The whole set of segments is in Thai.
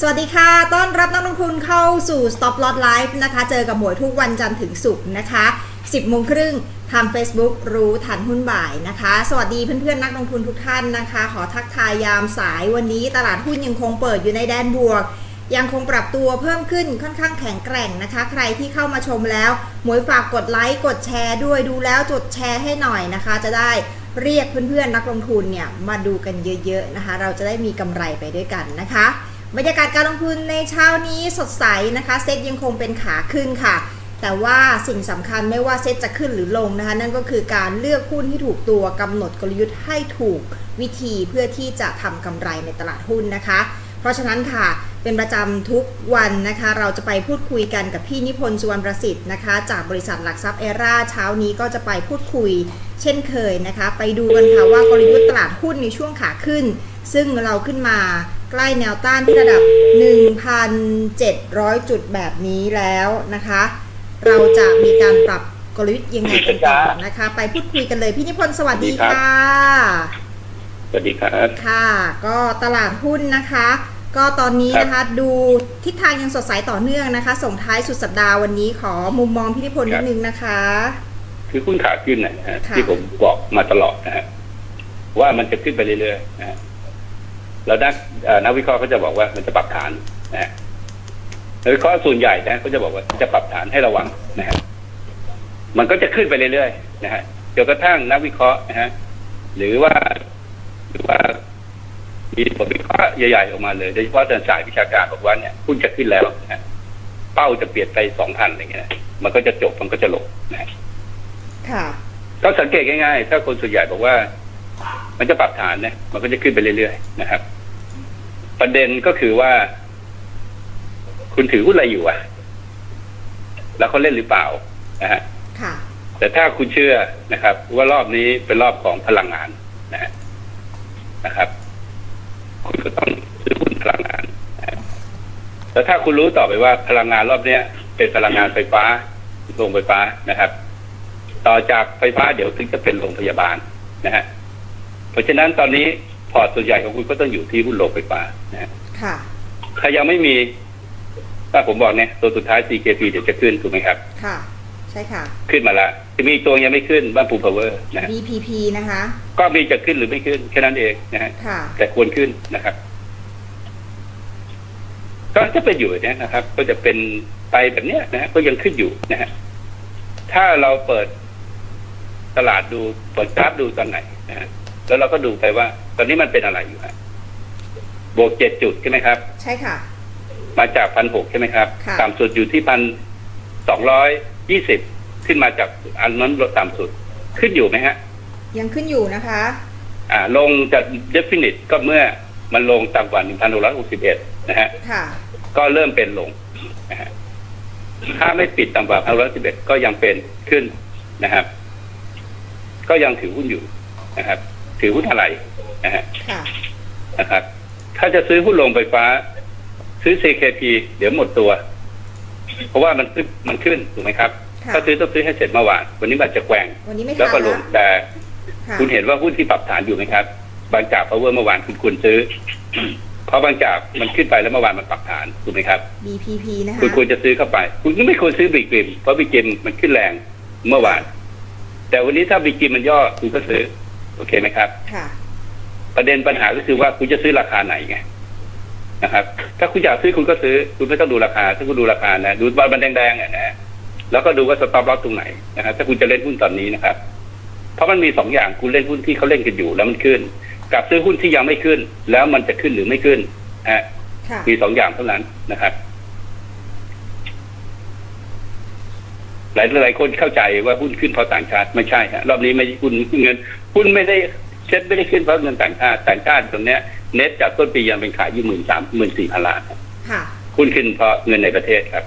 สวัสดีค่ะต้อนรับนักลงทุนเข้าสู่ Stop Loss Live นะคะเจอกับหมวยทุกวันจันทร์ถึงศุกร์นะคะ 10 โมงครึ่งทาง Facebook รู้ทันหุ้นบ่ายนะคะสวัสดีเพื่อนๆนักลงทุนทุกท่านนะคะขอทักทายยามสายวันนี้ตลาดหุ้นยังคงเปิดอยู่ในแดนบวกยังคงปรับตัวเพิ่มขึ้นค่อนข้างแข็งแกร่งนะคะใครที่เข้ามาชมแล้วหมวยฝากกดไลค์กดแชร์ด้วยดูแล้วจดแชร์ให้หน่อยนะคะจะได้เรียกเพื่อนๆนักลงทุนเนี่ยมาดูกันเยอะๆนะคะเราจะได้มีกำไรไปด้วยกันนะคะบรรยากาศการลงทุนในเช้านี้สดใสนะคะเซ็ตยังคงเป็นขาขึ้นค่ะแต่ว่าสิ่งสำคัญไม่ว่าเซ็ตจะขึ้นหรือลงนะคะนั่นก็คือการเลือกหุ้นที่ถูกตัวกำหนดกลยุทธ์ให้ถูกวิธีเพื่อที่จะทำกำไรในตลาดหุ้นนะคะเพราะฉะนั้นค่ะเป็นประจำทุกวันนะคะเราจะไปพูดคุยกันกับพี่นิพนธ์สุวรรณประสิทธิ์นะคะจากบริษัทหลักทรัพย์เอราเช้านี้ก็จะไปพูดคุยเช่นเคยนะคะไปดูกันค่ะว่ากลยุทธ์ตลาดหุ้นในช่วงขาขึ้นซึ่งเราขึ้นมาใกล้แนวต้านที่ระดับ 1,700 จุดแบบนี้แล้วนะคะเราจะมีการปรับกลยุทธ์ยังไงกันต่อนะคะไปพูดคุยกันเลยพี่นิพนธ์สวัสดีค่ะสวัสดีครับค่ะก็ตลาดหุ้นนะคะก็ตอนนี้นะคะดูทิศทางยังสดใสต่อเนื่องนะคะส่งท้ายสุดสัปดาห์วันนี้ขอมุมมองพี่นิพนธ์นิดนึงนะคะคือหุ้นขาขึ้นนะฮะที่ผมบอกมาตลอดนะฮะว่ามันจะขึ้นไปเรื่อยๆนะฮะแล้วนักวิเคราะห์ก็จะบอกว่ามันจะปรับฐานนะฮะนักวิเคราะห์ส่วนใหญ่นะก็จะบอกว่าจะปรับฐานให้ระวังนะฮะมันก็จะขึ้นไปเรื่อยๆนะฮะจนกระทั่งนักวิเคราะห์นะฮะหรือว่ามีผลวิเคราะห์ใหญ่ๆออกมาเลยโดยเฉพาะทางสายวิชาการบอกว่าเนี่ยหุ้นจะขึ้นแล้วนะเป้าจะเปลี่ยนไป 2,000 อะไรเงี้ยมันก็จะจบมันก็จะลงนะค่ะก็สังเกตง่ายๆถ้าคนส่วนใหญ่บอกว่ามันจะปรับฐานเนี่ยมันก็จะขึ้นไปเรื่อยๆนะครับประเด็นก็คือว่าคุณถือหุ้นอะไรอยู่อ่ะแล้วเขาเล่นหรือเปล่านะฮะค่ะแต่ถ้าคุณเชื่อนะครับว่ารอบนี้เป็นรอบของพลังงานนะครับคุณก็ต้องซื้อหุ้นพลังงานแต่ถ้าคุณรู้ต่อไปว่าพลังงานรอบนี้เป็นพลังงานไฟฟ้าโรงไฟฟ้านะครับต่อจากไฟฟ้าเดี๋ยวถึงจะเป็นโรงพยาบาลนะฮะเพราะฉะนั้นตอนนี้พอร์ตส่วนใหญ่ของคุณก็ต้องอยู่ที่หุ้นโรงไฟฟ้านะฮะค่ะใครยังไม่มีถ้าผมบอกเนี่ยตัวสุดท้าย CKP เดี๋ยวจะขึ้นถูกไหมครับค่ะใช่ค่ะขึ้นมาแล้วจะมีตัวยังไม่ขึ้นบ้านปูพาวเวอร์นะ BPP นะคะก็มีจะขึ้นหรือไม่ขึ้นแค่นั้นเองนะฮะแต่ควรขึ้นนะครับก็จะเป็นอยู่นะครับก็จะเป็นไปแบบนี้นะฮะก็ยังขึ้นอยู่นะฮะถ้าเราเปิดตลาดดูเปิดกราฟดูตอนไหนนะฮะแล้วเราก็ดูไปว่าตอนนี้มันเป็นอะไรอยู่ฮะบวก7 จุดใช่ไหมครับใช่ค่ะมาจาก 1,600 ใช่ไหมครับต่ำสุดอยู่ที่ 1,220 ขึ้นมาจากอันนั้นลดต่ำสุดขึ้นอยู่ไหมฮะยังขึ้นอยู่นะคะลงจาก definite ก็เมื่อมันลงต่ำกว่า 1,661 นะฮะก็เริ่มเป็นลงนะฮะถ้าไม่ปิดต่ำกว่า 1,611 ก็ยังเป็นขึ้นนะครับก็ยังถือหุ้นอยู่นะครับถือหุ้นอะไรนะฮะนะครับถ้าจะซื้อหุ้นโรงไฟฟ้าซื้อ CKP เดี๋ยวหมดตัวเพราะว่ามันขึ้นถูกไหมครับถ้าซื้อต้องซื้อให้เสร็จเมื่อวานวันนี้มันจะแกว่งแล้วก็ลงแต่คุณเห็นว่าหุ้นที่ปรับฐานอยู่ไหมครับบางจากพาวเวอร์เมื่อวานคุณควรซื้อเพราะบางจากมันขึ้นไปแล้วเมื่อวานมันปรับฐานถูกไหมครับ BPP นะคะคุณควรจะซื้อเข้าไปคุณก็ไม่ควรซื้อบิ๊กจิมเพราะบิ๊กจิมมันขึ้นแรงเมื่อวานแต่วันนี้ถ้าบิ๊กจิมมันย่อคุณก็ซื้อโอเคไหมครับค่ะประเด็นปัญหาก็คือว่าคุณจะซื้อราคาไหนไงนะครับถ้าคุณอยากซื้อคุณก็ซื้อคุณไม่ต้องดูราคาถ้าคุณดูราคานะดูบอลมันแดงๆนะแล้วก็ดูว่าสต็อปลอสตรงไหนนะครับถ้าคุณจะเล่นหุ้นตอนนี้นะครับเพราะมันมี2 อย่างคุณเล่นหุ้นที่เขาเล่นกันอยู่แล้วมันขึ้นกับซื้อหุ้นที่ยังไม่ขึ้นแล้วมันจะขึ้นหรือไม่ขึ้นมี2 อย่างเท่านั้นนะครับหลายคนเข้าใจว่าหุ้นขึ้นเพราะต่างชาติไม่ใช่ฮะรอบนี้ไม่หุ้นเงินหุ้นไม่ได้เซ็ตไม่ได้ขึ้นเพราะเงินต่างชาติตรงเนี้ยเน็ตจากต้นปียังเป็นขายอยู่14,000 ล้านหุ้นขึ้นเพราะเงินในประเทศครับ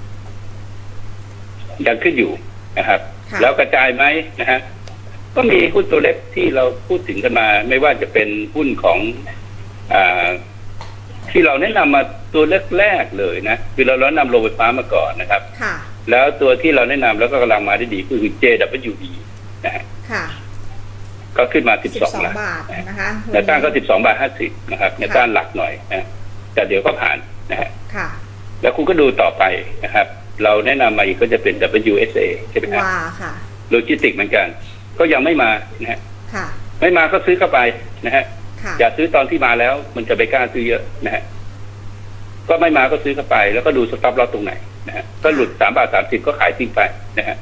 ยังขึ้นอยู่นะครับแล้วกระจายไหมนะฮะก็มีหุ้นตัวเล็กที่เราพูดถึงกันมาไม่ว่าจะเป็นหุ้นของที่เราแนะนำมาตัวแรกๆเลยนะคือเราแนะนำโรงไฟฟ้ามาก่อนนะครับแล้วตัวที่เราแนะนำแล้วก็กำลังมาได้ดีคือ JWE นะฮะก็ขึ้นมา12 บาทนะคะแนวต้านก็12.50 บาทนะครับแนวต้านหลักหน่อยนะแต่เดี๋ยวก็ผ่านนะฮะค่ะแล้วคุณก็ดูต่อไปนะครับเราแนะนำมาอีกก็จะเป็น WSA ใช่ไหมครับค่ะโลจิสติกเหมือนกันก็ยังไม่มานะฮะค่ะไม่มาก็ซื้อเข้าไปนะฮะค่ะอย่าซื้อตอนที่มาแล้วมันจะไปกล้าซื้อเยอะนะฮะก็ไม่มาก็ซื้อเข้าไปแล้วก็ดูสต็อปลอสตรงไหนนะฮะก็หลุด3.30 ก็ขายทิ้งไปนะฮะ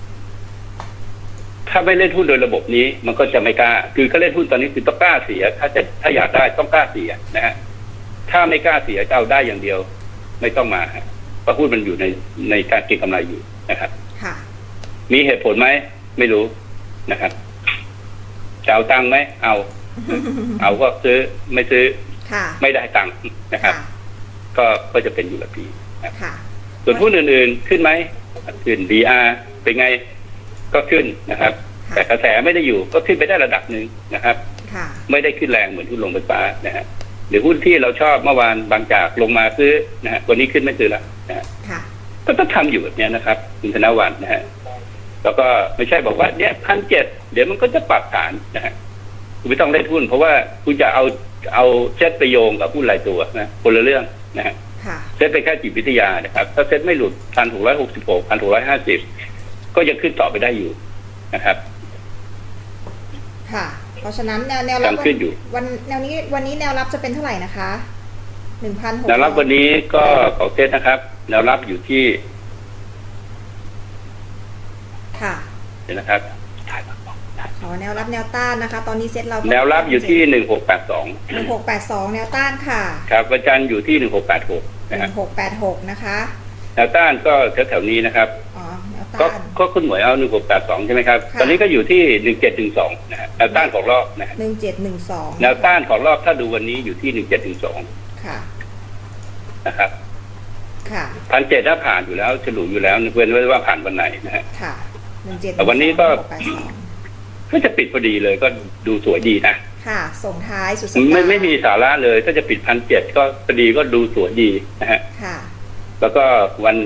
ถ้าไม่เล่นหุ้นโดยระบบนี้มันก็จะไม่กล้าคือก็เล่นหุ้นตอนนี้คือต้องกล้าเสียถ้าอยากได้ต้องกล้าเสียนะฮะถ้าไม่กล้าเสียจะเอาได้อย่างเดียวไม่ต้องมาฮะเพราะหุ้นมันอยู่ในการเก็งกำไรอยู่นะครับค่ะมีเหตุผลไหมไม่รู้นะครับจะเอาตังค์ไหมเอาก็ซื้อไม่ซื้อไม่ได้ตังค์นะครับก็จะเป็นอยู่แบบนี้ส่วนหุ้นอื่นๆขึ้นไหมขึ้น BR เป็นไงก็ขึ้นนะครับแต่กระแสไม่ได้อยู่ก็ขึ้นไปได้ระดับหนึ่งนะครับไม่ได้ขึ้นแรงเหมือนหุ้นโรงไฟฟ้านะฮะหรือหุ้นที่เราชอบเมื่อวานบางจากลงมาซื้อนะฮะวันนี้ขึ้นไม่ซื้อแล้วนะฮะก็ต้องทำอยู่แบบนี้นะครับคุณธนวัฒน์นะฮะแล้วก็ไม่ใช่บอกว่าเนี่ย1,700เดี๋ยวมันก็จะปรับฐานนะฮะคุณไม่ต้องเล่นหุ้นเพราะว่าคุณจะเอาเซตไปโยงกับหุ้นรายตัวนะคนละเรื่องนะฮะเซตไปแค่จิตวิทยานะครับถ้าเซตไม่หลุด 1,666 1,650 ก็ยังขึ้นต่อไปได้อยู่นะครับค่ะเพราะฉะนั้นแนวรับขึ้นอยู่วันนี้แนวรับจะเป็นเท่าไหร่นะคะ 1,600 แนวรับวันนี้ก็ของเซตนะครับแนวรับอยู่ที่ค่ะเดี๋ยวนะครับขอแนวรับแนวต้านนะคะตอนนี้เซตเราแนวรับอยู่ที่ 1682แนวต้านค่ะครับวันจันทร์อยู่ที่1686นะครับ 1686นะคะแนวต้านก็แถวๆนี้นะครับแนวต้านก็คุณหมวยเอา1682ใช่ไหมครับตอนนี้ก็อยู่ที่1712นะฮะแนวต้านของรอบนะฮะ 1712 แนวต้านของรอบถ้าดูวันนี้อยู่ที่1712 ค่ะนะครับค่ะ 1,700ถ้าผ่านอยู่แล้วฉลุอยู่แล้วเว้นไว้ว่าผ่านวันไหนนะฮะค่ะ17 แต่วันนี้ก็จะปิดพอดีเลยก็ดูสวยดีนะค่ะส่งท้ายสุดสัปดาห์ไม่มีสาระเลยถ้าจะปิด1,700ก็พอดีก็ดูสวยดีนะฮะค่ะแล้วก็วัน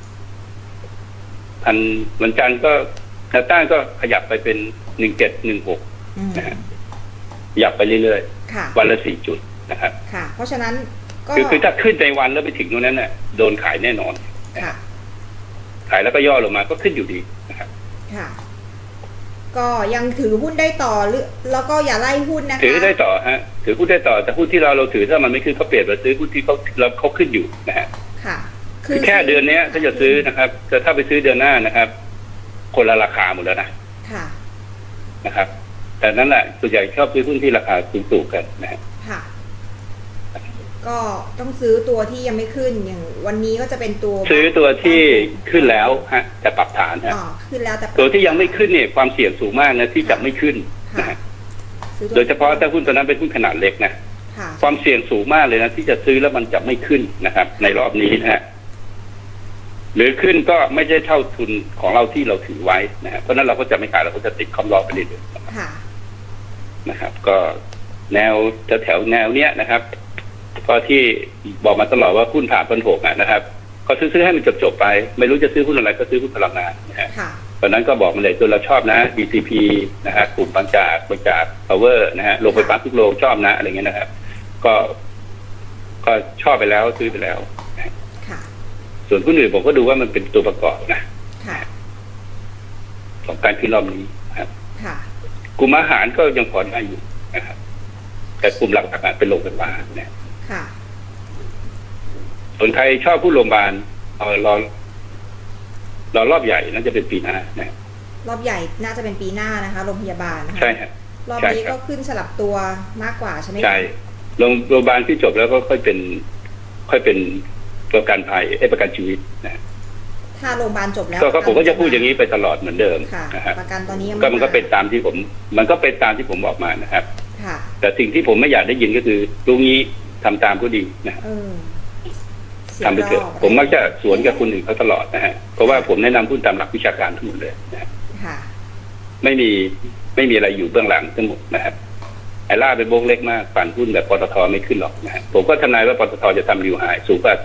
จันทร์ก็แนวต้านก็ขยับไปเป็น1716นะฮะขยับไปเรื่อยๆวันละ4 จุดนะครับค่ะเพราะฉะนั้นก็คือถ้าขึ้นในวันแล้วไปถึงตรงนั้นน่ะโดนขายแน่นอนค่ะขายแล้วก็ย่อลงมาก็ขึ้นอยู่ดีนะครับค่ะก็ยังถือหุ้นได้ต่อหรือแล้วก็อย่าไล่หุ้นนะคะถือได้ต่อฮะถือหุ้นได้ต่อแต่หุ้นที่เราถือถ้ามันไม่ขึ้นเขาเปลี่ยนมาซื้อหุ้นที่เขาขึ้นอยู่นะฮะค่ะคือแค่เดือนนี้ถ้าจะซื้อนะครับแต่ถ้าไปซื้อเดือนหน้านะครับคนละราคาหมดแล้วนะค่ะนะครับแต่นั้นแหละส่วนใหญ่ชอบซื้อหุ้นที่ราคาสูงๆกันนะฮะค่ะก็ต้องซื้อตัวที่ยังไม่ขึ้นอย่างวันนี้ก็จะเป็นตัวซื้อตัวที่ขึ้นแล้วฮะแต่ปรับฐานฮะขึ้นแล้วแต่ตัวที่ยังไม่ขึ้นเนี่ยความเสี่ยงสูงมากนะที่จะไม่ขึ้นนะฮะโดยเฉพาะถ้าหุ้นตัวนั้นเป็นหุ้นขนาดเล็กนะความเสี่ยงสูงมากเลยนะที่จะซื้อแล้วมันจะไม่ขึ้นนะครับในรอบนี้นะฮะหรือขึ้นก็ไม่ใช่เท่าทุนของเราที่เราถือไว้นะฮะเพราะนั้นเราก็จะไม่ขายเราก็จะติดคอมรอไปเรื่อยๆนะครับก็แนวแถวแนวเนี้ยนะครับก็ที่บอกมาตลอดว่าหุ้นผ่าน1,600นะครับก็ซื้อให้มันจบไปไม่รู้จะซื้อหุ้นอะไรก็ซื้อหุ้นพลังงานนะฮะตอนนั้นก็บอกมาเลยตัวเราชอบนะ BCP นะฮะกลุ่มบางจากpower นะฮะโรงไฟฟ้าทุกโรงชอบนะอะไรเงี้ยนะครับก็ชอบไปแล้วซื้อไปแล้วส่วนหุ้นอื่นผมก็ดูว่ามันเป็นตัวประกอบนะของการขึ้นรอบนี้ครับกลุ่มอาหารก็ยังพอได้อยู่นะครับแต่กลุ่มหลักๆเป็นโรงไฟฟ้าเนี่ยส่วนใครชอบผู้โรงพยาบาลรอรอบใหญ่น่าจะเป็นปีหน้านะรอบใหญ่น่าจะเป็นปีหน้านะคะโรงพยาบาลนะคะใช่ครับรอบนี้ก็ขึ้นสลับตัวมากกว่าใช่ไหมใช่โรงพยาบาลที่จบแล้วก็ค่อยเป็นประกันภัยประกันชีวิตนะถ้าโรงพยาบาลจบแล้วก็ผมก็จะพูดอย่างนี้ไปตลอดเหมือนเดิมนะครับประกันตอนนี้ก็มันก็เป็นตามที่ผมบอกมานะครับแต่สิ่งที่ผมไม่อยากได้ยินก็คือรู้งี้ทำตามก็ดีนะทำไปเถอะผมมักจะสวนกับคนอื่นเขาตลอดนะฮะเพราะว่าผมแนะนำหุ้นตามหลักวิชาการทั้งหมดเลยนะไม่มีอะไรอยู่เบื้องหลังทั้งหมดนะครับไอ้ล่าเป็นวงเล็กมากปั่นหุ้นแบบปตทไม่ขึ้นหรอกนะฮะผมก็ทำนายว่าปตทจะทำริวไฮสูงกว่า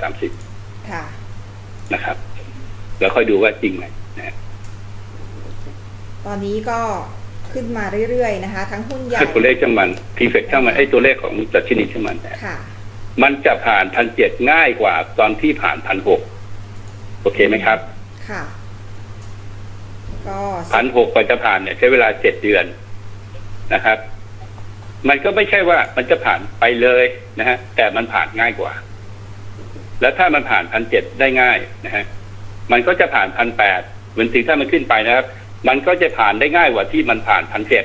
430นะครับแล้วค่อยดูว่าจริงไหมนะตอนนี้ก็ขึ้นมาเรื่อยๆนะคะทั้งหุ้นใหญ่ตัวเลขช่างมันพีเฟกช่างมันตัวเลขของดัชนีช่างมันค่ะมันจะผ่าน1,700ง่ายกว่าตอนที่ผ่าน1,600โอเคไหมครับค่ะก็ 1,600กว่าจะผ่านเนี่ยใช้เวลา7 เดือนนะครับมันก็ไม่ใช่ว่ามันจะผ่านไปเลยนะฮะแต่มันผ่านง่ายกว่าแล้วถ้ามันผ่าน1,700ได้ง่ายนะฮะมันก็จะผ่าน1,800เหมือนถึงถ้ามันขึ้นไปนะครับมันก็จะผ่านได้ง่ายกว่าที่มันผ่าน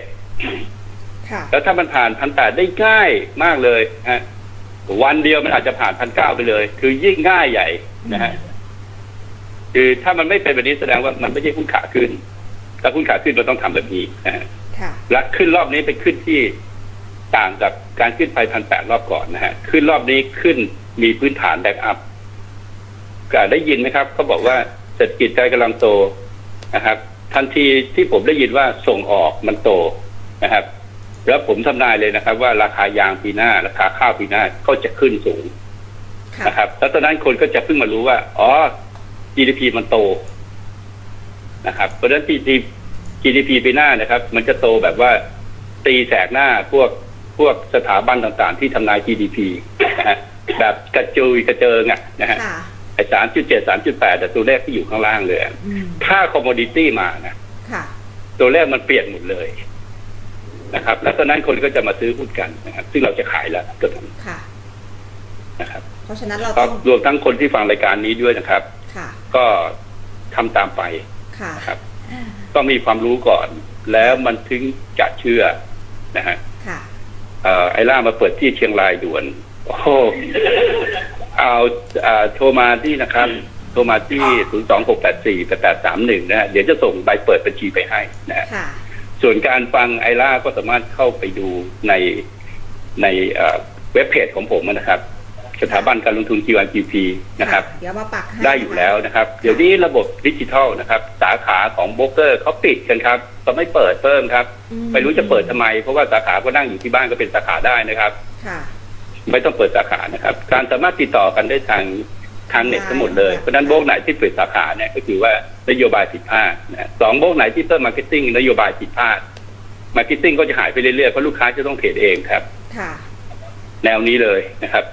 1,700แล้วถ้ามันผ่าน1,800ได้ง่ายมากเลยฮะวันเดียวมันอาจจะผ่าน1,900ไปเลยคือยิ่งง่ายใหญ่นะฮะคือถ้ามันไม่เป็นแบบนี้แสดงว่ามันไม่ใช่หุ้นขาขึ้นถ้าหุ้นขาขึ้นเราต้องทำแบบนี้นะฮะและขึ้นรอบนี้เป็นขึ้นที่ต่างกับการขึ้นไป1,800รอบก่อนนะฮะขึ้นรอบนี้ขึ้นมีพื้นฐานแบ็กอัพก็ได้ยินไหมครับเขาบอกว่าเศรษฐกิจไทยกำลังโตนะครับทันทีที่ผมได้ยินว่าส่งออกมันโตนะครับแล้วผมทำนายเลยนะครับว่าราคายางปีหน้าราคาข้าวปีหน้าก็จะขึ้นสูงนะครับแล้วตอนนั้นคนก็จะเพิ่งมารู้ว่าอ๋อ GDP มันโตนะครับเพราะฉะนั้น GDP ปีหน้านะครับมันจะโตแบบว่าตีแสกหน้าพวกสถาบันต่างๆที่ทำนาย GDP นะฮะแบบกระจุยกระเจิงนะฮะไอ้3.7 3.8แต่ตัวเลขที่อยู่ข้างล่างเลยถ้าคอมโมดิตี้มานะตัวเลขมันเปลี่ยนหมดเลยนะครับแล้วตอนนั้นคนก็จะมาซื้อหุ้นกันนะครับซึ่งเราจะขายแล้วตัวนั้นนะครับเพราะฉะนั้นเราต้องรวมทั้งคนที่ฟังรายการนี้ด้วยนะครับก็ทำตามไปครับต้องมีความรู้ก่อนแล้วมันถึงจะเชื่อนะฮะไอ้ล่ามาเปิดที่เชียงรายด่วนโอ้เอาโทรมาที่นะครับโทรมาที่026848831นะฮะเดี๋ยวจะส่งใบเปิดบัญชีไปให้นะฮะส่วนการฟังไอล่าก็สามารถเข้าไปดูในเว็บเพจของผมนะครับสถาบันการลงทุน QIQP นะครับเดี๋ยวมาปักให้ได้อยู่แล้วนะครับเดี๋ยวนี้ระบบดิจิทัลนะครับสาขาของโบรกเกอร์เขาปิดกันครับเขาไม่เปิดเพิ่มครับไม่รู้จะเปิดทำไมเพราะว่าสาขาก็นั่งอยู่ที่บ้านก็เป็นสาขาได้นะครับไม่ต้องเปิดสาขานะครับการสามารถติดต่อกันได้ทางเน็ตทั้งหมดเลยเพราะนั้นโบรกไหนที่เปิดสาขาเนี่ยก็คือว่านโยบายผิดพลาดนะ2โบรกไหนที่เพิ่มมาร์เก็ตติ้งนโยบายผิดพลาดมาร์เก็ตติ้งก็จะหายไปเรื่อยๆเพราะลูกค้าจะต้องเทรดเองครับแนวนี้เลยนะครับ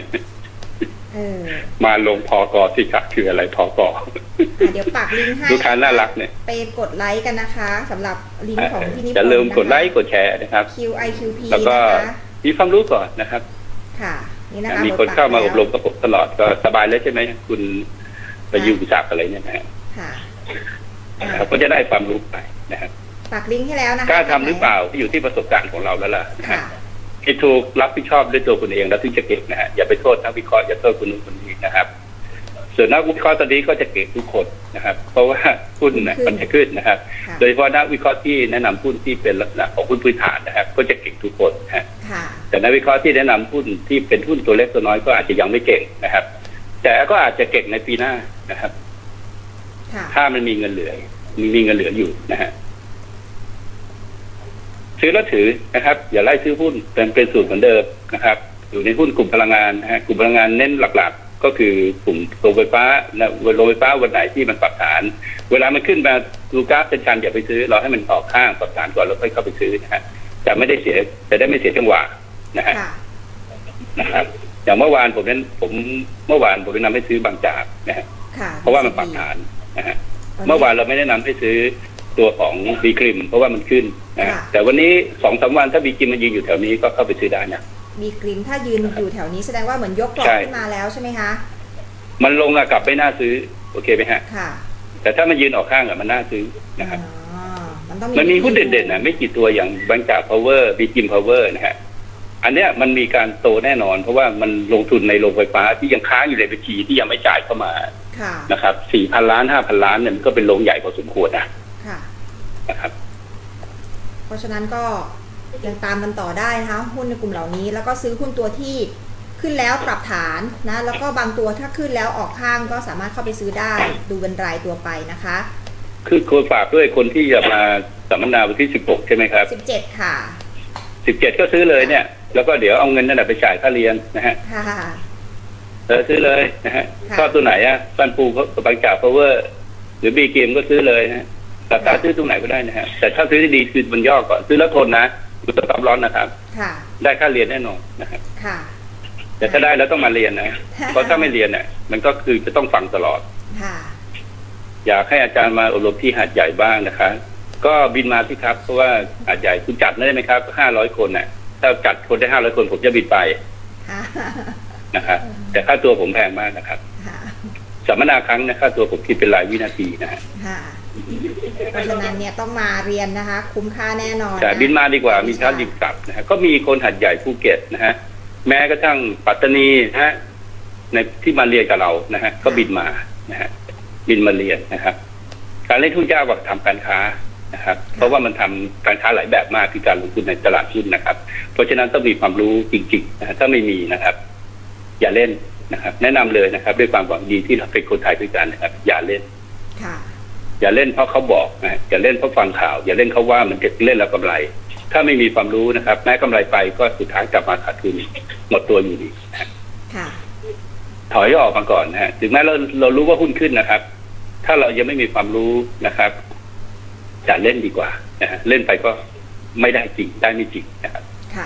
มาลงพกสิครับคืออะไรพกเดี๋ยวปักลิงก์ให้ลูกค้าน่ารักเนี่ยไปกดไลค์กันนะคะสำหรับลิงก์ของที่นี่อย่าลืมกดไลค์กดแชร์นะครับ QIQP แล้วก็มีความรู้ก่อนนะครับค่ะนี่นะคะมีคนเข้ามาอบรมกับผมตลอดก็สบายแล้วใช่ไหมคุณประยุกต์ศักดิ์อะไรเนี่ยนะค่ะก็จะได้ความรู้ไปนะครับปักลิงก์ให้แล้วนะคะกล้าทำหรือเปล่าอยู่ที่ประสบการณ์ของเราแล้วล่ะให้ถูกรับผิดชอบด้วยตัวคุณเองแล้วถึงจะเก่งนะฮะอย่าไปโทษนักวิเคราะห์อย่าโทษคนนู้นคนนี้นะครับส่วนนักวิเคราะห์ตอนนี้ก็จะเก่งทุกคนนะครับเพราะว่าหุ้นมันจะขึ้นนะครับโดยเฉพาะนักวิเคราะห์ที่แนะนำหุ้นที่เป็นลักษณะของหุ้นพื้นฐานนะครับก็จะเก่งทุกคนนะแต่นักวิเคราะห์ที่แนะนำหุ้นที่เป็นหุ้นตัวเล็กตัวน้อยก็อาจจะยังไม่เก่งนะครับแต่ก็อาจจะเก่งในปีหน้านะครับถ้ามันมีเงินเหลืออยู่นะฮะซื้อแล้วถือนะครับอย่าไล่ซื้อหุ้นเป็นสูตรเหมือนเดิมนะครับอยู่ในหุ้นกลุ่มพลังงานนะฮะกลุ่มพลังงานเน้นหลักๆก็คือกลุ่มโรงไฟฟ้าโรงไฟฟ้าวันไหนที่มันปรับฐานเวลามันขึ้นมาดูกราฟชันๆอย่าไปซื้อรอให้มันออกข้างปรับฐานก่อนแล้วค่อยเข้าไปซื้อนะฮะจะไม่ได้เสียจะได้ไม่เสียจังหวะนะฮะนะครับอย่างเมื่อวานผมแนะนำให้ซื้อบางจากนะฮะเพราะว่ามันปรับฐานนะฮะเมื่อวานเราไม่แนะนำให้ซื้อตัวของบีกริมเพราะว่ามันขึ้นนะแต่วันนี้ 2-3 วันถ้าบีกริมมันยืนอยู่แถวนี้ก็เข้าไปซื้อได้นะบีกริมถ้ายืนอยู่แถวนี้แสดงว่าเหมือนยกกรอบขึ้นมาแล้วใช่ไหมคะมันลงกลับไม่น่าซื้อโอเคไหมฮะค่ะแต่ถ้ามันยืนออกข้างมันน่าซื้อนะครับมันมีหุ้นเด่นๆนะไม่กี่ตัวอย่างบางจากพาวเวอร์บีกริมพาวเวอร์นะฮะอันเนี้ยมันมีการโตแน่นอนเพราะว่ามันลงทุนในโรงไฟฟ้าที่ยังค้างอยู่ในบัญชีที่ยังไม่จ่ายเข้ามานะครับ 4,000 ล้าน 5,000 ล้านเนี่ยมันก็เป็นโรงใหญ่พอสมควรนะครับเพราะฉะนั้นก็ยังตามมันต่อได้นะคะหุ้นในกลุ่มเหล่านี้แล้วก็ซื้อหุ้นตัวที่ขึ้นแล้วปรับฐานนะแล้วก็บางตัวถ้าขึ้นแล้วออกข้างก็สามารถเข้าไปซื้อได้ดูเป็นรายตัวไปนะคะคือควรฝากด้วยคนที่จะมาสัมมนาวันที่16ใช่ไหมครับ 17ค่ะ 17ก็ซื้อเลยเนี่ยแล้วก็เดี๋ยวเอาเงินนั่นไปจ่ายค่าเรียนนะฮะซื้อเลยนะฮะชอบตัวไหนฟันปูบางจากพาวเวอร์หรือบีเกมก็ซื้อเลยนะแต่ตาซื้อตรงไหนก็ได้นะฮะแต่ถ้าซื้อที่ดีคือมันย่อก่อนซื้อแล้วทนนะดูสต็อปลอสนะครับได้ค่าเรียนแน่นอนนะครับแต่ถ้าได้แล้วต้องมาเรียนนะเพราะถ้าไม่เรียนเนี่ยมันก็คือจะต้องฟังตลอดอยากให้อาจารย์มาอบรมที่หาดใหญ่บ้างนะคะก็บินมาสิครับเพราะว่าหาดใหญ่คุณจัดได้ไหมครับ500 คนน่ะถ้าจัดคนได้500 คนผมจะบินไปนะครับแต่ค่าตัวผมแพงมากนะครับสัมมนาครั้งนะค่าตัวผมคิดเป็นรายวินาทีนะฮะเพราะฉะนั้นเนี่ยต้องมาเรียนนะคะคุ้มค่าแน่นอนแต่บินมาดีกว่ามีค่าดิบกลับนะฮะก็มีคนหาดใหญ่ภูเก็ตนะฮะแม้กระทั่งปัตตานีนะฮะในที่มาเรียนกับเรานะฮะก็บินมานะฮะบินมาเรียนนะครับการเล่นหุ้นยากกว่าทำการค้านะครับเพราะว่ามันทำการค้าหลายแบบมากคือการลงทุนในตลาดหุ้นนะครับเพราะฉะนั้นต้องมีความรู้จริงๆนะถ้าไม่มีนะครับอย่าเล่นนะครับแนะนำเลยนะครับด้วยความหวังดีที่เราเป็นคนไทยด้วยกันนะครับอย่าเล่นอย่าเล่นเพราะเขาบอกนะอย่าเล่นเพราะฟังข่าวอย่าเล่นเขาว่ามันจะเล่นแล้วกำไรถ้าไม่มีความรู้นะครับแม้กำไรไปก็สุดท้ายกลับมาขาดทุนหมดตัวอยู่ดีถอยออกมาก่อนนะฮะถึงแม้เรารู้ว่าหุ้นขึ้นนะครับถ้าเรายังไม่มีความรู้นะครับจะเล่นดีกว่านะฮะเล่นไปก็ไม่ได้จริงได้ไม่จริงนะครับค่ะ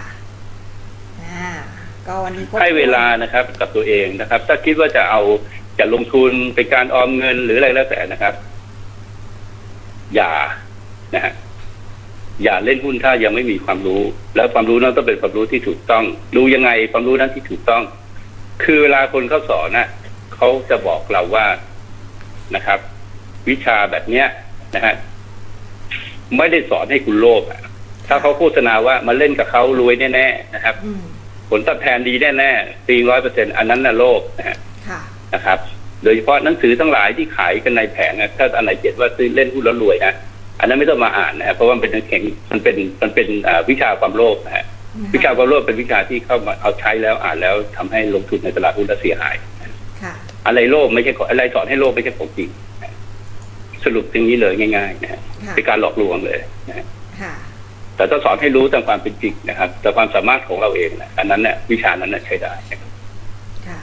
ก็วันนี้ให้เวลานะครับกับตัวเองนะครับถ้าคิดว่าจะลงทุนเป็นการออมเงินหรืออะไรแล้วแต่นะครับอย่านะฮะอย่าเล่นหุ้นถ้ายังไม่มีความรู้แล้วความรู้นั้นต้องเป็นความรู้ที่ถูกต้องรู้ยังไงความรู้นั้นที่ถูกต้องคือเวลาคนเขาสอนนะเขาจะบอกเราว่านะครับวิชาแบบเนี้ยนะฮะไม่ได้สอนให้คุณโลภถ้าเขาโฆษณาว่ามาเล่นกับเขารวยแน่ๆนะครับผลตอบแทนดีแน่ๆปี100%อันนั้นน่ะโลภนะฮะนะครับโดยเฉพาะหนังสือทั้งหลายที่ขายกันในแผงนะถ้าอันไหนเขียนว่าซื้อเล่นหุ้นแล้วรวยนะอันนั้นไม่ต้องมาอ่านนะเพราะว่ามันเป็นวิชาความโลภนะฮะวิชาความโลภเป็นวิชาที่เข้ามาเอาใช้แล้วอ่านแล้วทำให้ลงทุนในตลาดหุ้นแล้วเสียหายอะไรโลภไม่ใช่อะไรสอนให้โลภไม่ใช่ของจริงสรุปอย่างนี้เลยง่ายๆนะเป็นการหลอกลวงเลยนะแต่ต้องสอนให้รู้ตามความเป็นจริงนะครับแต่ความสามารถของเราเองนะอันนั้นเนี่ยวิชานั้นใช้ได้ค่ะ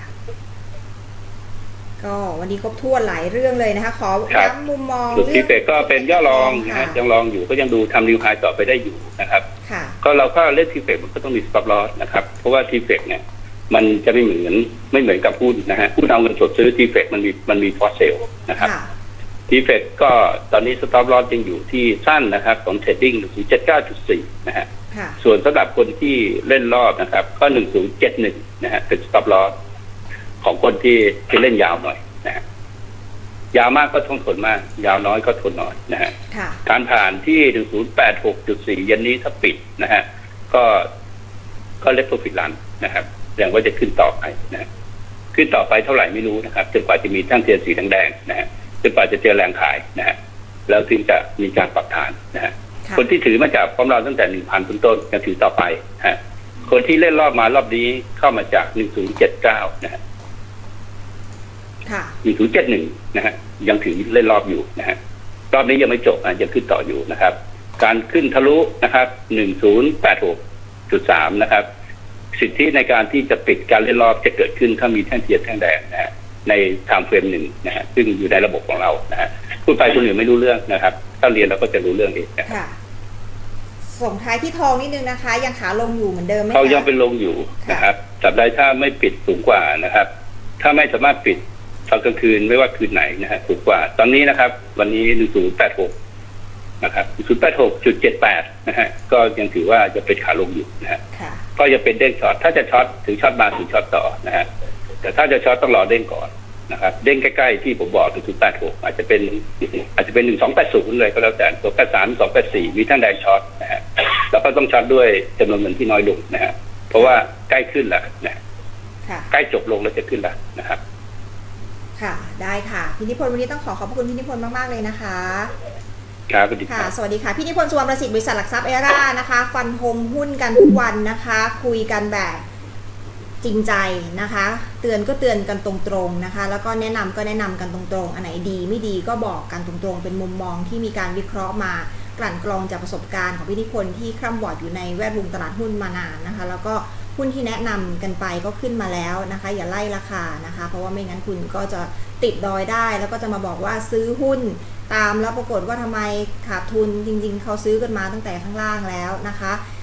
ก็วันนี้ครบถ้วนหลายเรื่องเลยนะคะขอย้ำมุมมองเรื่องทีเฟกก็เป็นย่อรองนะยังรองอยู่ก็ยังดูทำนิวไฮต่อไปได้อยู่นะครับก็เราก็เล่นทีเฟกมันก็ต้องมีสต็อปลอสนะครับเพราะว่าทีเฟกเนี่ยมันจะไม่เหมือนกับหุ้นนะฮะหุ้นเอาเงินสดซื้อทีเฟกมันมีพอร์ตเซลนะครับทีเฟกก็ตอนนี้สต็อปลอสยังอยู่ที่สั้นนะครับของเทรดดิ้ง1,079.4นะฮะส่วนสำหรับคนที่เล่นรอบนะครับก็1071นะฮะเป็นสต็อปลอสของคนที่เล่นยาวหน่อยนะฮะยาวมากก็ต้องทนมากยาวน้อยก็ทนน้อยนะฮะการผ่านที่1086.4เย็นนี้ถ้าปิดนะฮะก็เล็กโปรฟิตลันนะครับแสดงว่าจะขึ้นต่อไปนะขึ้นต่อไปเท่าไหร่ไม่รู้นะครับจนกว่าจะมีแท่งเทียนสีแดงๆนะฮะจนกว่าจะเจอแรงขายนะฮะแล้วถึงจะมีการปรับฐานนะฮะคนที่ถือมาจากพร้อมเราตั้งแต่ 1,000 ต้นๆยังถือต่อไปฮะคนที่เล่นรอบนี้เข้ามาจาก1079นะฮะ1071นะฮะยังถือเล่นรอบอยู่นะฮะรอบนี้ยังไม่จบยังขึ้นต่ออยู่นะครับการขึ้นทะลุนะครับ1086.3นะครับสิทธิในการที่จะปิดการเล่นรอบจะเกิดขึ้นถ้ามีแท่งเทียนแท่งแดงนะฮะในไทม์เฟรมหนึ่งนะฮะซึ่งอยู่ในระบบของเรานะฮะพูดไปคนอื่นไม่รู้เรื่องนะครับถ้าเรียนเราก็จะรู้เรื่องเองค่ะส่งท้ายที่ทองนิดนึงนะคะยังขาลงอยู่เหมือนเดิมไหมคะเขายังเป็นลงอยู่นะครับสัปดาห์ถ้าไม่ปิดสูงกว่านะครับถ้าไม่สามารถปิดตอนกลางคืนไม่ว่าคืนไหนนะฮะสูงกว่าตอนนี้นะครับวันนี้1086นะครับ1086.78นะฮะก็ยังถือว่าจะเป็นขาลงอยู่นะฮะก็จะเป็นเด้งช็อตถ้าจะช็อตถึงช็อตมาถึงช็อตต่อนะฮะแต่ถ้าจะช็อตต้องรอเด้งก่อนนะครับเด้งใกล้ๆที่ผมบอก1086อาจจะเป็น1280เลยก็แล้วแต่283 284มีทั้งแดงช็อตนะฮะแล้วก็ต้องช็อตด้วยจำนวนเงินที่น้อยลงนะฮะเพราะว่าใกล้ขึ้นแล้วนะใกล้จบลงแล้วจะขึ้นแล้วนะครับค่ะได้ค่ะพี่นิพนธ์วันนี้ต้องขอบคุณพี่นิพนธ์มากๆเลยนะคะครับสวัสดีค่ะสวัสดีค่ะพี่นิพนธ์สุวรรณประสิทธิ์บริษัทหลักทรัพย์เอร่านะคะฟันธงหุ้นกันทุกวันนะคะคุยกันแบบจริงใจนะคะเตือนก็เตือนกันตรงๆนะคะแล้วก็แนะนำก็แนะนำกันตรงๆอันไหนดีไม่ดีก็บอกกันตรงๆเป็นมุมมองที่มีการวิเคราะห์มากลั่นกรองจากประสบการณ์ของพี่นิพนธ์ที่คร่ำวอดอยู่ในแวดวงตลาดหุ้นมานานนะคะแล้วก็หุ้นที่แนะนำกันไปก็ขึ้นมาแล้วนะคะอย่าไล่ราคานะคะเพราะว่าไม่งั้นคุณก็จะติดดอยได้แล้วก็จะมาบอกว่าซื้อหุ้นตามแล้วปรากฏว่าทำไมขาดทุนจริงๆเขาซื้อกันมาตั้งแต่ข้างล่างแล้วนะคะ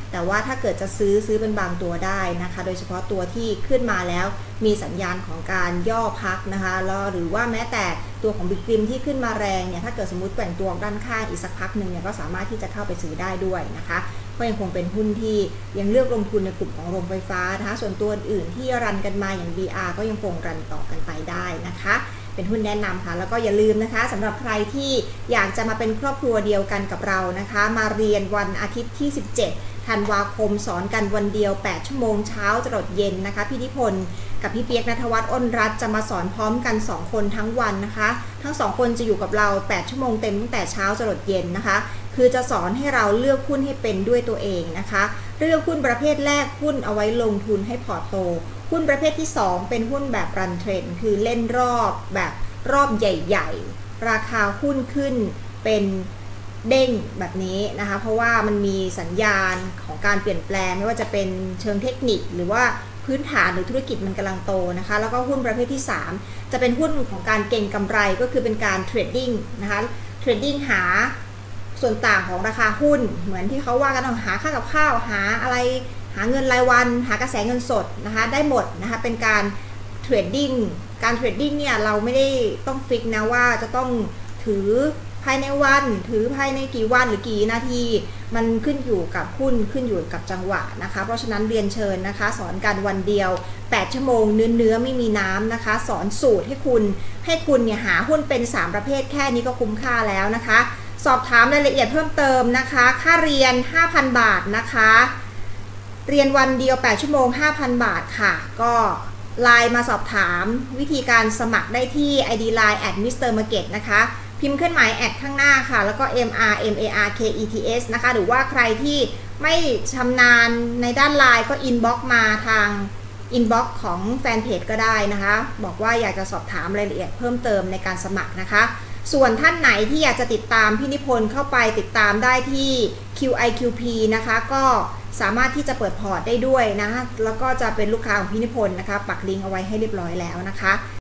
แต่ว่าถ้าเกิดจะซื้อเป็นบางตัวได้นะคะโดยเฉพาะตัวที่ขึ้นมาแล้วมีสัญญาณของการย่อพักนะคะแล้วหรือว่าแม้แต่ตัวของบิ๊กริมที่ขึ้นมาแรงเนี่ยถ้าเกิดสมมติแกว่งตัวด้านข้างอีกสักพักหนึ่งเนี่ยก็สามารถที่จะเข้าไปซื้อได้ด้วยนะคะก็ยังคงเป็นหุ้นที่ยังเลือกลงทุนในกลุ่มของโรงไฟฟ้านะคะส่วนตัวอื่นที่รันกันมาอย่าง BR ก็ยังคงรันต่อกันไปได้นะคะเป็นหุ้นแนะนำค่ะแล้วก็อย่าลืมนะคะสำหรับใครที่อยากจะมาเป็นครอบครัวเดียวกันกับเรานะคะมาเรียนวันอาทิตย์ที่17ธันวาคมสอนกันวันเดียว8ชั่วโมงเช้าจรดเย็นนะคะพี่นิพนธ์กับพี่เปียกณัฐวัฒน์อ้นรัตน์จะมาสอนพร้อมกัน2คนทั้งวันนะคะทั้ง2คนจะอยู่กับเรา8ชั่วโมงเต็มตั้งแต่เช้าจรดเย็นนะคะคือจะสอนให้เราเลือกหุ้นให้เป็นด้วยตัวเองนะคะเลือกหุ้นประเภทแรกหุ้นเอาไว้ลงทุนให้พอร์ตโตหุ้นประเภทที่2เป็นหุ้นแบบรันเทรนด์คือเล่นรอบแบบรอบใหญ่ๆราคาหุ้นขึ้นเป็นเด้งแบบนี้นะคะเพราะว่ามันมีสัญญาณของการเปลี่ยนแปลงไม่ว่าจะเป็นเชิงเทคนิคหรือว่าพื้นฐานหรือธุรกิจมันกำลังโตนะคะแล้วก็หุ้นประเภทที่3จะเป็นหุ้นของการเก็งกำไรก็คือเป็นการเทรดดิ้งนะคะเทรดดิ้งหาส่วนต่างของราคาหุ้นเหมือนที่เขาว่ากันหาค่ากับข้าวหาอะไรหาเงินรายวันหากระแสเงินสดนะคะได้หมดนะคะเป็นการเทรดดิ้งการเทรดดิ้งเนี่ยเราไม่ได้ต้องฟิกนะว่าจะต้องถือภายในวันถือภายในกี่วันหรือกี่นาทีมันขึ้นอยู่กับหุ้นขึ้นอยู่กับจังหวะนะคะเพราะฉะนั้นเรียนเชิญนะคะสอนกันวันเดียว8ชั่วโมงเนื้อไม่มีน้ำนะคะสอนสูตรให้คุณเนี่ยหาหุ้นเป็น3ประเภทแค่นี้ก็คุ้มค่าแล้วนะคะสอบถามรายละเอียดเพิ่มเติมนะคะค่าเรียน 5,000 บาทนะคะเรียนวันเดียว8ชั่วโมง 5,000 บาทค่ะก็ไลน์มาสอบถามวิธีการสมัครได้ที่ ID Line @Mr.Market นะคะพิมพ์เครื่องหมายแอดข้างหน้าค่ะแล้วก็ MRKETS นะคะหรือว่าใครที่ไม่ชำนาญในด้านไลน์ก็อินบ็อกซ์มาทางอินบ็อกซ์ของแฟนเพจก็ได้นะคะบอกว่าอยากจะสอบถามรายละเอียดเพิ่มเติมในการสมัครนะคะส่วนท่านไหนที่อยากจะติดตามพี่นิพนธ์เข้าไปติดตามได้ที่ QIQP นะคะก็สามารถที่จะเปิดพอร์ตได้ด้วยนะแล้วก็จะเป็นลูกค้าของพี่นิพนธ์นะคะปักลิงก์เอาไว้ให้เรียบร้อยแล้วนะคะ